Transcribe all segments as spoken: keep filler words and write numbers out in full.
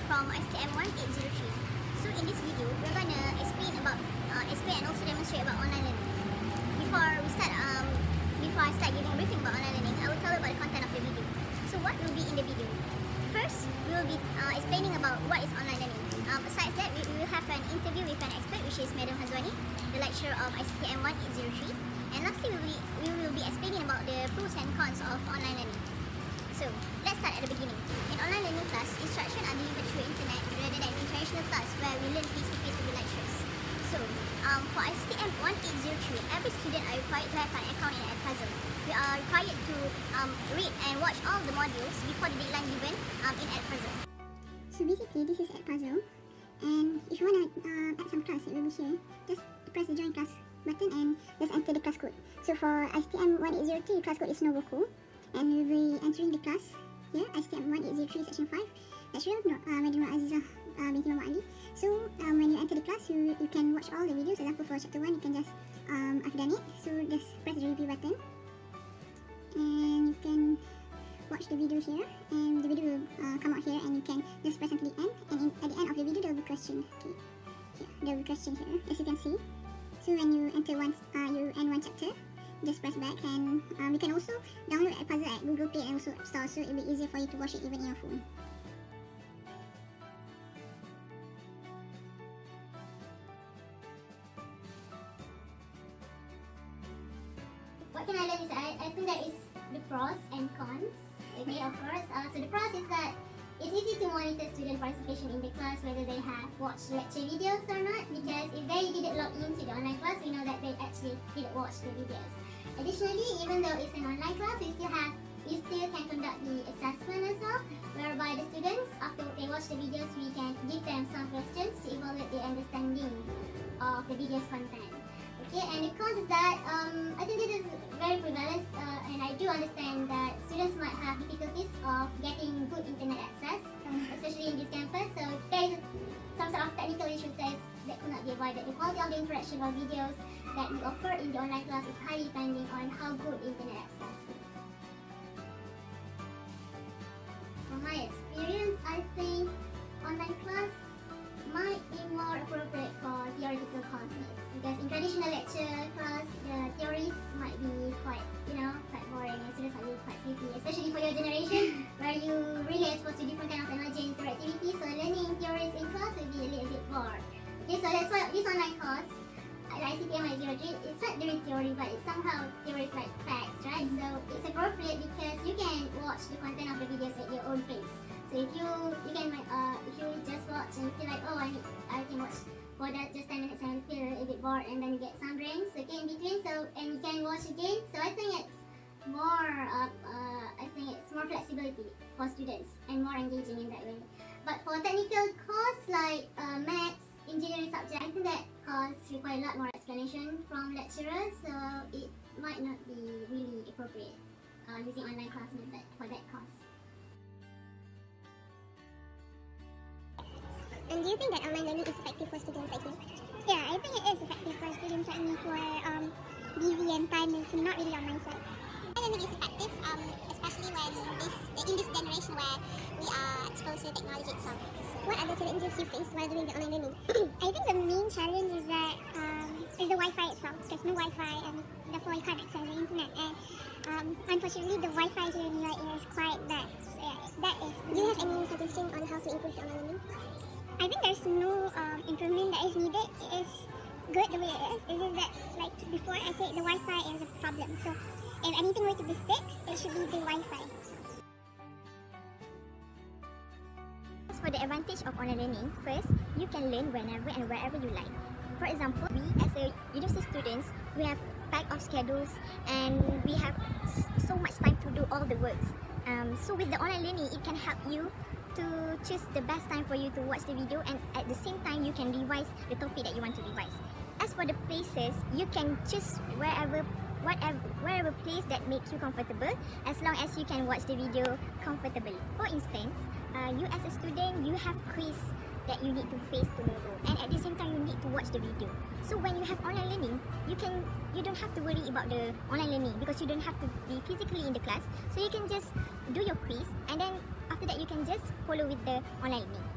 from S T M one eight zero three. So in this video, we're gonna explain about, uh, explain and also demonstrate about online learning. Before we start, um, before I start giving a briefing about online learning, I will tell you about the content of the video. So what will be in the video? First, we will be uh, explaining about what is online learning. Um, besides that, we, we will have an interview with an expert, which is Madam Hazwani, the lecturer of S T M one eight zero three. And lastly, we will, be, we will be explaining about the pros and cons of online learning. So, let's start at the beginning. In online learning class, instruction are delivered through internet rather than in traditional class where we learn face-to-face with the lecturers. So, um, for S T M one eight zero three, every student are required to have an account in Edpuzzle. We are required to um, read and watch all the modules before the deadline given um, in Edpuzzle. So basically, this is Edpuzzle, and if you want to uh, add some class, it will be here. Just press the join class button and just enter the class code. So for S T M one eight zero three, class code is Novoku. And we will be entering the class here, S T M one eight zero three section five. Lecturer uh, Madam Azizah uh, binti Muhammad Ali. So um, when you enter the class, you, you can watch all the videos. For example, for chapter one, you can just, um, I've done it. So just press the review button. And you can watch the video here. And the video will uh, come out here, and you can just press until the end. And in, at the end of the video, there will be question. Okay. Here, there will be question here, as you can see. So when you enter one, uh, you end one chapter, just press back, and um, you can also download Edpuzzle at Google Play and also App Store, so it will be easier for you to watch it even in your phone. What can I learn is that I, I think there is the pros and cons. Okay, of course. Uh, so the pros is that it's easy to monitor student participation in the class, whether they have watched lecture videos or not, because if they didn't log into the online class, we know that they actually didn't watch the videos. Additionally, even though it's an online class, we still have we still can conduct the assessment as well, whereby the students, after they watch the videos, we can give them some questions to evaluate their understanding of the video's content. Okay, and the cons is that um, I think this is very prevalent, uh, and I do understand that students might have difficulties of getting good internet access, um, especially in this campus. So there is some sort of technical issues that, that could not be avoided. The quality of the interaction of videos that we offer in the online class is highly depending on how good internet access is. From my experience, I think online class might be more appropriate for theoretical courses, because in traditional lecture class, the theories might be quite, you know, quite boring, and students might be quite sleepy, especially for your generation where you really exposed to different kind of technology and interactivity. So learning theories in class will be a little bit bored. Okay, so that's why this online course, like I C T M one eight zero three, it's not really theory, but it's somehow theories like facts, right? So it's appropriate because you can watch the content of the videos at your own pace. So if you you can uh if you just watch and feel like, oh, I need, I can watch for that just ten minutes and feel a bit bored, and then you get some drinks, okay, in between. So and you can watch again. So I think it's more uh, uh I think it's more flexibility for students and more engaging in that way. But for technical course like uh, maths, engineering subject, I think that course require a lot more explanation from lecturers, so it might not be really appropriate uh, using online class method for that course. And do you think that online learning is effective for students like you? Yeah, I think it is effective for students like me who are um, busy and time is not really on my side. Online learning is effective, um, especially when this, in this generation where we are exposed to technology itself. What are the challenges you face while doing the online learning? I think the main challenge is that um, is the Wi-Fi itself. There's no Wi-Fi, and therefore you can't access the internet. And um, unfortunately, the Wi-Fi here in U A E is quite bad. So yeah, that is. Do you have any suggestion on how to improve the online learning? I think there's no um, improvement that is needed. It is good the way it is. It's just that, like before I said, the Wi-Fi is a problem. So if anything were to be fixed, it should be the Wi-Fi. As for the advantage of online learning, first, you can learn whenever and wherever you like. For example, we as a university students, we have packed of schedules and we have so much time to do all the works. Um, so with the online learning, it can help you to choose the best time for you to watch the video, and at the same time you can revise the topic that you want to revise. As for the places, you can choose wherever whatever wherever place that makes you comfortable, as long as you can watch the video comfortably. For instance, uh, you as a student, you have quiz that you need to face tomorrow, and at the same time you need to watch the video. So when you have online learning, you can you don't have to worry about the online learning because you don't have to be physically in the class. So you can just do your quiz, and then after that you can just follow with the online learning.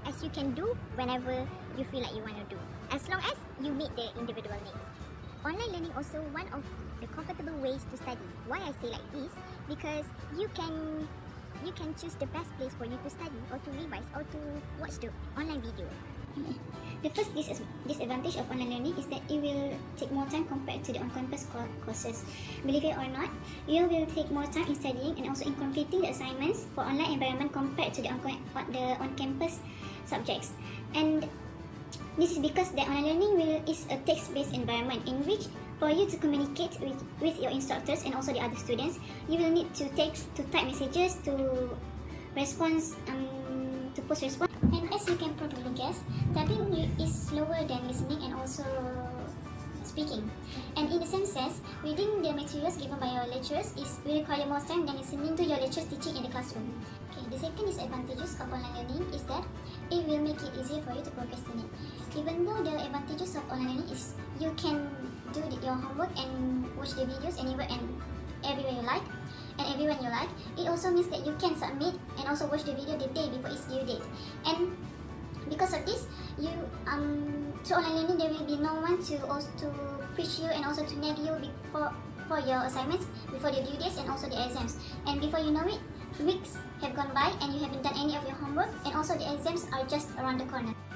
as you can do whenever you feel like you want to do, as long as you meet the individual needs. Online learning also one of the comfortable ways to study. Why I say like this? Because you can you can choose the best place for you to study or to revise or to watch the online video. The first dis disadvantage of online learning is that it will take more time compared to the on-campus courses. Believe it or not, you will take more time in studying and also in completing the assignments for online environment compared to the on-campus subjects. And this is because the online learning will is a text-based environment in which for you to communicate with, with your instructors and also the other students, you will need to text, to type messages, to respond, um, to post response. And as you can probably guess, typing is slower than listening and also speaking. And in the same sense, reading the materials given by your lecturers is will require more time than listening to your lecturers teaching in the classroom. Okay, the second disadvantages of online learning is that it will make it easier for you to procrastinate. Even though the advantages of online learning is you can do your homework and watch the videos anywhere and everywhere you like, and everyone you like, it also means that you can submit and also watch the video the day before its due date. And because of this, you um through online learning there will be no one to also to preach you and also to nag you before for your assignments before the due dates and also the exams. And before you know it, weeks have gone by and you haven't done any of your homework, and also the exams are just around the corner.